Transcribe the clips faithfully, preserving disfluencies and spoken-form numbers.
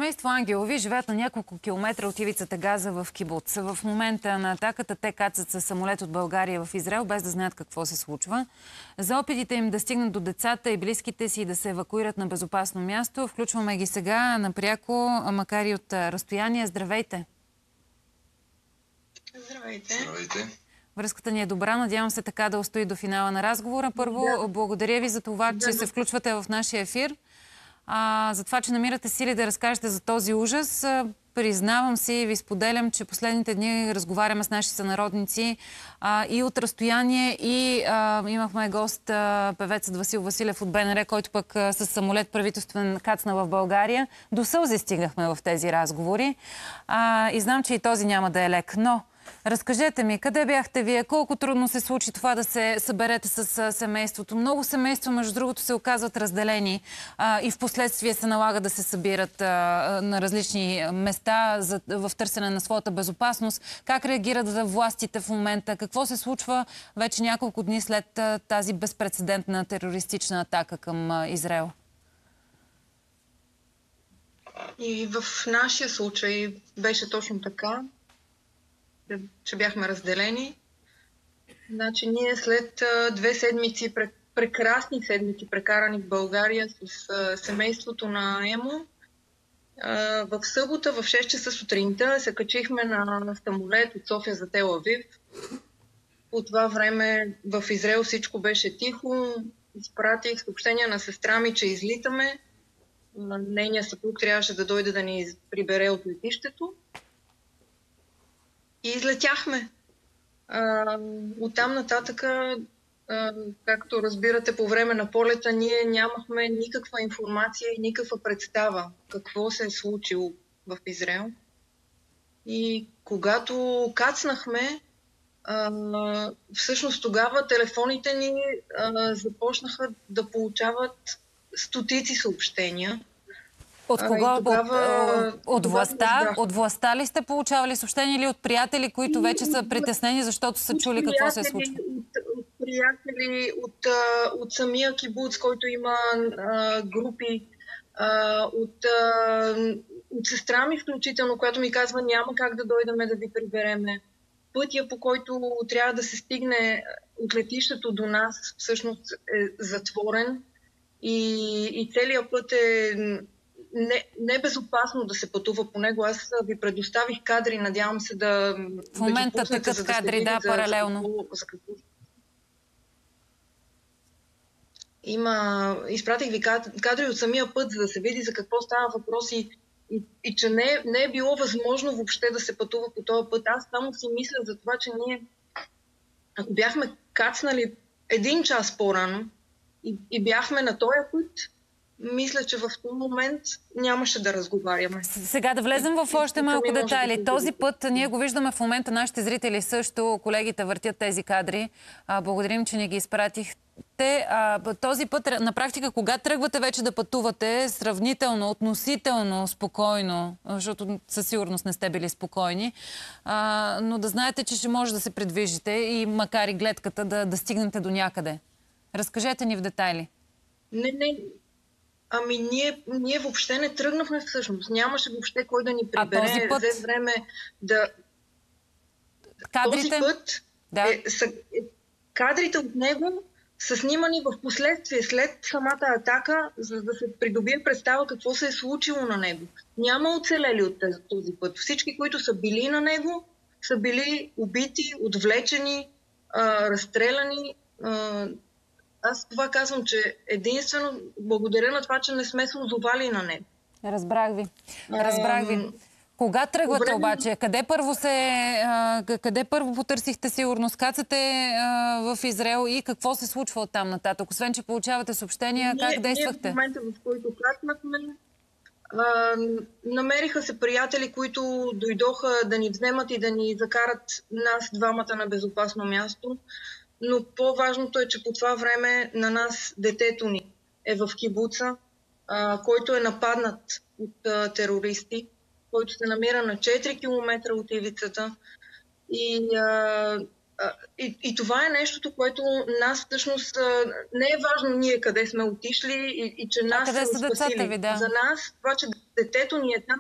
Семейство Ангелови живеят на няколко километра от ивицата Газа в кибуц. В момента на атаката те кацат със самолет от България в Израел, без да знаят какво се случва. За опитите им да стигнат до децата и близките си и да се евакуират на безопасно място, включваме ги сега напряко, макар и от разстояние. Здравейте! Здравейте! Здравейте! Връзката ни е добра. Надявам се така да устои до финала на разговора. Първо, да. благодаря ви за това, че да. се включвате в нашия ефир. А, за това, че намирате сили да разкажете за този ужас. Признавам си и ви споделям, че последните дни разговаряме с наши сънародници а, и от разстояние, и а, имахме гост, а, певецът Васил Василев от БНР, който пък а, с самолет правителствен кацна в България. До сълзи стигнахме в тези разговори. А, и знам, че и този няма да е лек. Но разкажете ми, къде бяхте вие? Колко трудно се случи това да се съберете с семейството? Много семейства, между другото, се оказват разделени а, и в последствие се налага да се събират а, на различни места за, в търсене на своята безопасност. Как реагират властите в момента? Какво се случва вече няколко дни след а, тази безпрецедентна терористична атака към а, Израел? И в нашия случай беше точно така, че бяхме разделени. Значи ние след а, две седмици, прекрасни седмици, прекарани в България с а, семейството на Емо, а, в събота в шест часа сутринта се качихме на, на самолет от София за Тел Авив. По това време в Израел всичко беше тихо. Изпратих съобщения на сестра ми, че излитаме. Нейният съпруг трябваше да дойде да ни прибере от летището. И излетяхме. А, оттам нататък, а, както разбирате, по време на полета ние нямахме никаква информация и никаква представа какво се е случило в Израел. И когато кацнахме, а, всъщност тогава телефоните ни а, започнаха да получават стотици съобщения. От кого? А, тогава, от, от, властта? От властта ли сте получавали съобщения или от приятели, които и, вече са притеснени, защото са чули какво се случва? От, от приятели, от, от самия кибуц, който има а, групи, а, от, а, от сестра ми включително, която ми казва, няма как да дойдем да ви прибереме. Пътя, по който трябва да се стигне от летището до нас, всъщност е затворен и, и целият път е Не, не е безопасно да се пътува по него. Аз ви предоставих кадри, надявам се да... В момента да такъв кадри, да, да паралелно. За какво, за какво. Има... Изпратих ви кадри от самия път, за да се види за какво става въпрос и, и, и че не, не е било възможно въобще да се пътува по този път. Аз само си мисля за това, че ние, ако бяхме кацнали един час по-рано и, и бяхме на този път, мисля, че в този момент нямаше да разговаряме. Сега да влезем в още малко детайли. Да този път ние го виждаме в момента, нашите зрители също, колегите въртят тези кадри. А, благодарим, че ни ги изпратихте. А, този път, на практика, кога тръгвате вече да пътувате сравнително, относително спокойно, защото със сигурност не сте били спокойни, а, но да знаете, че ще може да се придвижите и макар и гледката да, да стигнете до някъде. Разкажете ни в детайли. Не, не. Ами ние, ние въобще не тръгнахме всъщност. Нямаше въобще кой да ни прибере. А този път? Взе време да... Кадрите? Този път... Да. Е, са, е, кадрите от него са снимани в последствие, след самата атака, за да се придобие представа какво се е случило на него. Няма оцелели от този, този път. Всички, които са били на него, са били убити, отвлечени, а, разстреляни. А, Аз това казвам, че единствено благодаря на това, че не сме се озовали на него. Разбрах ви. Разбрах ви. Кога тръгвате Добре. обаче? Къде първо, се, а, къде първо потърсихте сигурност? Кацате а, в Израел и какво се случва оттам нататък? Освен, че получавате съобщения, ние, как действахте? Ние в момента, в който кацнахме, намериха се приятели, които дойдоха да ни вземат и да ни закарат нас двамата на безопасно място. Но по-важното е, че по това време на нас детето ни е в кибуца, а, който е нападнат от а, терористи, който се намира на четири километра от ивицата. И а, И, и това е нещото, което нас всъщност не е важно ние къде сме отишли и, и че нас а къде са са ни спасили. децата ви, да? За нас това, че детето ни е там,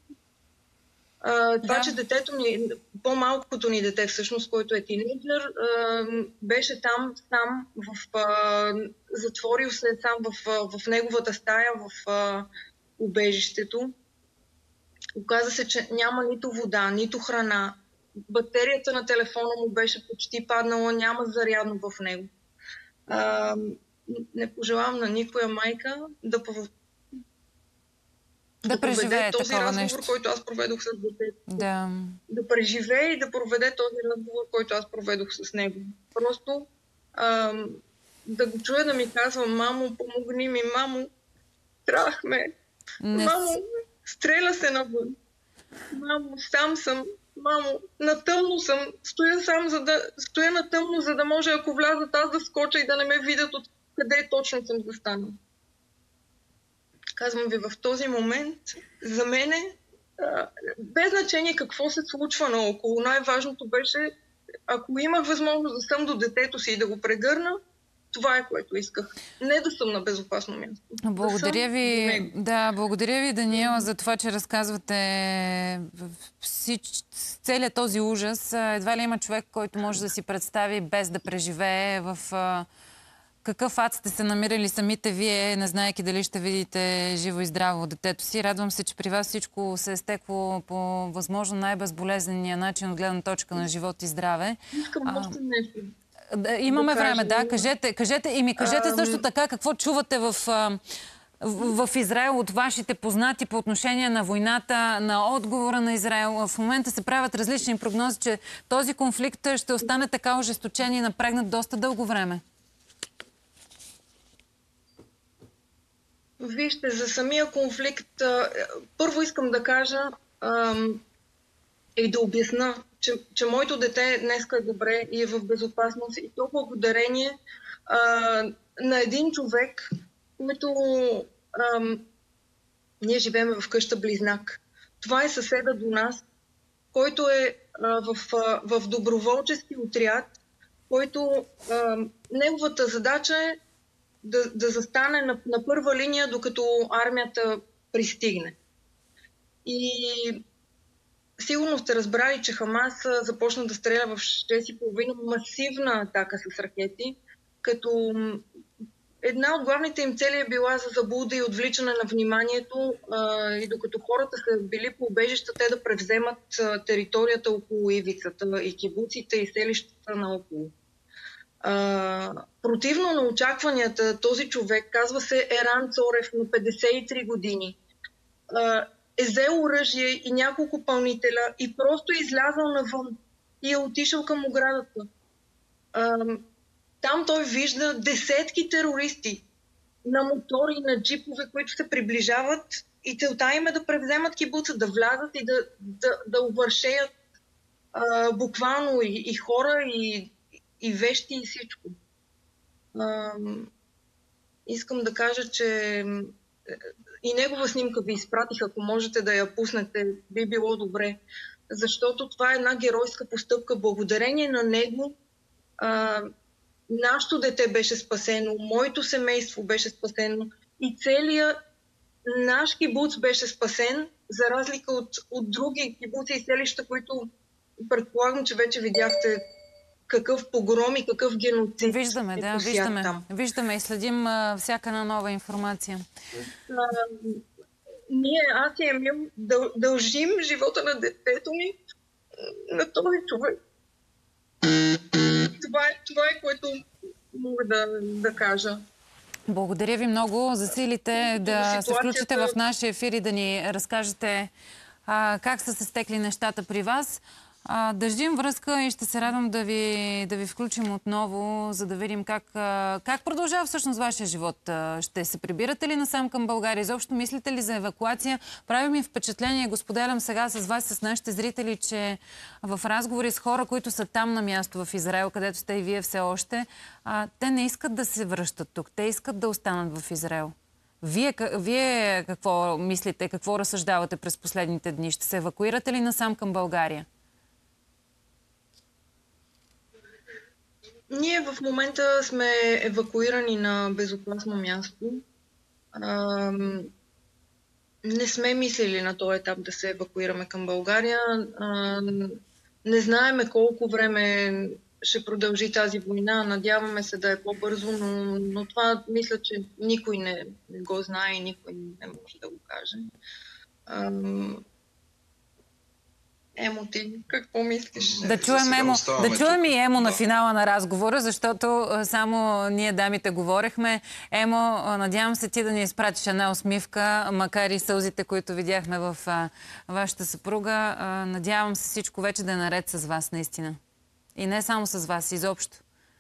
а, това, Да. че детето ни, по-малкото ни дете всъщност, който е тинейджър, а, беше там сам, в, а, затворил се сам в, в неговата стая, в а, убежището. Оказа се, че няма нито вода, нито храна. Батерията на телефона му беше почти паднала, няма зарядно в него. А, не пожелавам на никоя майка да, пов... Да, да проведе този такова разговор, нещо. който аз проведох с детето. Да. Да преживее и да проведе този разговор, който аз проведох с него. Просто а, да го чуя да ми казва: мамо, помогни ми, мамо, трахме, Не... мамо, стреля се навън, мамо, сам съм, мамо, на тъмно съм, стоя сам, за да, стоя на тъмно, за да може, ако влязат, аз да скоча и да не ме видят от къде точно съм застанал. Казвам ви, в този момент, за мене, без значение какво се случва наоколо, най-важното беше, ако имах възможност да съм до детето си и да го прегърна, това е, което исках. Не да съм на безопасно място. Благодаря да ви, да, благодаря ви, Даниела, за това, че разказвате всич... целият този ужас. Едва ли има човек, който може да си представи без да преживее в какъв ад сте се намирали самите вие, не знаеки дали ще видите живо и здраво детето си. Радвам се, че при вас всичко се е стекло по възможно най-безболезнения начин от гледна точка на живот и здраве. Искам още нещо. Да, имаме да време, кажа, да. Кажете, кажете и ми кажете ам... също така какво чувате в, в, в Израел от вашите познати по отношение на войната, на отговора на Израел. В момента се правят различни прогнози, че този конфликт ще остане така ожесточен и напрегнат доста дълго време. Вижте, за самия конфликт, първо искам да кажа и да обясна, че, че моето дете днеска е добре и е в безопасност, и то благодарение а, на един човек, който а, ние живеем в къща близнак. Това е съседа до нас, който е а, в, а, в доброволчески отряд, който а, неговата задача е да, да застане на, на първа линия, докато армията пристигне. И сигурно сте разбрали, че Хамас започна да стреля в шест и половина масивна атака с ракети, като една от главните им цели е била за заблуда и отвличане на вниманието, а, и докато хората са били по убежища, те да превземат а, територията около ивицата и кибуците и селищата наоколо. А, противно на очакванията, този човек, казва се Еран Цорев, на петдесет и три години, а, е взел оръжие и няколко пълнителя и просто е излязъл навън и е отишъл към оградата. А, там той вижда десетки терористи на мотори, на джипове, които се приближават, и целта им е да превземат кибуца, да влязат и да, да, да увършеят а, буквално и, и хора, и, и вещи, и всичко. А, искам да кажа, че и негова снимка ви изпратих, ако можете да я пуснете, би било добре. Защото това е една геройска постъпка. Благодарение на него а, нашето дете беше спасено, моето семейство беше спасено и целият наш кибуц беше спасен, за разлика от, от други кибуци и селища, които предполагам, че вече видяхте какъв погром и какъв геноцид. Виждаме, е да, виждаме. Там. Виждаме и следим а, всяка една нова информация. А, ние, аз и Емил, дъл, дължим живота на детето ни на този човек. Това е, това е което мога да, да кажа. Благодаря ви много за силите да се включите в нашия ефир и да ни разкажете а, как са се стекли нещата при вас. А, държим връзка и ще се радвам да ви, да ви включим отново, за да видим как, а, как продължава всъщност вашия живот. А, ще се прибирате ли насам към България? Изобщо мислите ли за евакуация? Прави ми впечатление, го споделям сега с вас, с нашите зрители, че в разговори с хора, които са там на място в Израел, където сте и вие все още, а, те не искат да се връщат тук. Те искат да останат в Израел. Вие, вие какво мислите, какво разсъждавате през последните дни? Ще се евакуирате ли насам към България? Ние в момента сме евакуирани на безопасно място. А, не сме мислили на този етап да се евакуираме към България. А, не знаеме колко време ще продължи тази война. Надяваме се да е по-бързо, но, но това мисля, че никой не, не го знае и никой не може да го каже. А, Емо, ти какво мислиш? Да чуем, Емо, да чуем и Емо да. на финала на разговора, защото само ние дамите говорехме. Емо, надявам се ти да ни изпратиш една усмивка, макар и сълзите, които видяхме в а, вашата съпруга. А, надявам се всичко вече да е наред с вас, наистина. И не само с вас, изобщо.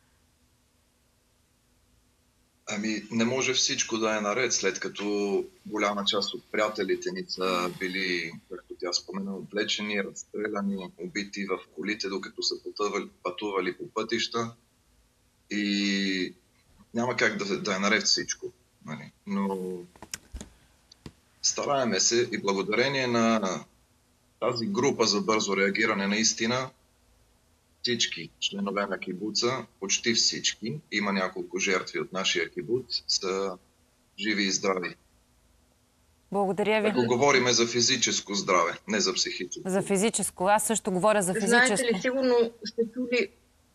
Ами, не може всичко да е наред, след като голяма част от приятелите ни са били, както тя спомена, отвлечени, разстреляни, убити в колите, докато са пътували, пътували по пътища. И няма как да, да е наред всичко. Нали? Но стараеме се и благодарение на тази група за бързо реагиране наистина, всички членове на кибуца, почти всички, има няколко жертви от нашия кибуц, са живи и здрави. Благодаря ви. Ако говориме за физическо здраве, не за психическо. За физическо. Аз също говоря за физическо. Знаете ли, сигурно сте чули...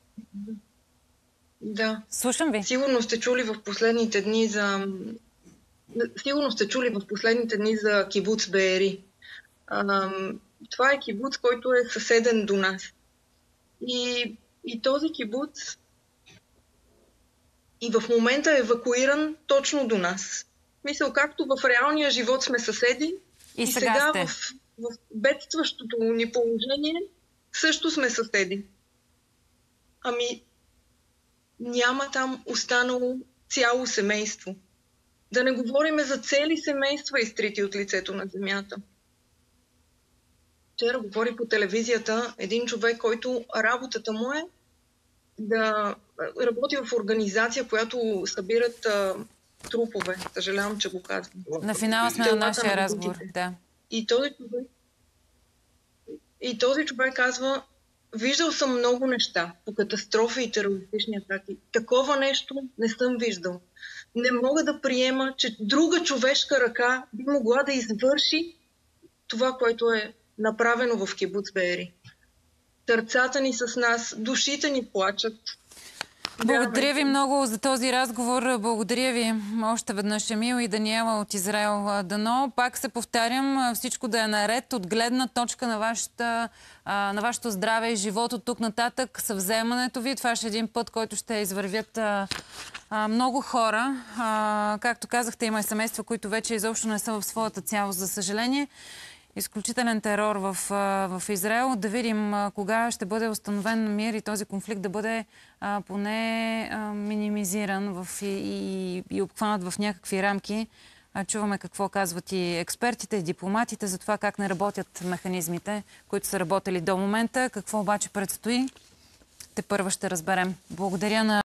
Да. Слушам ви. Сигурно сте чули в последните дни за... Сигурно сте чули в последните дни за кибуц Беери. Това е кибуц, който е съседен до нас. И, и този кибуц и в момента е евакуиран точно до нас. Мисля, както в реалния живот сме съседи, и, и сега, сега в, в бедстващото ни положение също сме съседи. Ами, няма там останало цяло семейство. Да не говорим за цели семейства, изтрити от лицето на земята. Вчера говори по телевизията един човек, който работата му е да работи в организация, която събират а, трупове. Съжалявам, че го казвам. На финала сме на нашия разговор. Да. И този човек, и този човек казва, виждал съм много неща по катастрофи и терористични атаки. Такова нещо не съм виждал. Не мога да приема, че друга човешка ръка би могла да извърши това, което е направено в кибуц Беери. Сърцата ни с нас, душите ни плачат. Благодаря ви много за този разговор. Благодаря ви още веднъж, Емил и Даниела от Израел. Дано, пак се повтарям, всичко да е наред от гледна точка на, вашата, на вашето здраве и живот от тук нататък. Съвземането ви, това ще е един път, който ще извървят много хора. Както казахте, има и семейства, които вече изобщо не са в своята цялост, за съжаление. Изключителен терор в, в Израел. Да видим а, кога ще бъде установен мир и този конфликт да бъде а, поне а, минимизиран в, и, и, и обхванат в някакви рамки. А, чуваме какво казват и експертите, и дипломатите за това как не работят механизмите, които са работили до момента. Какво обаче предстои, тепърва ще разберем. Благодаря на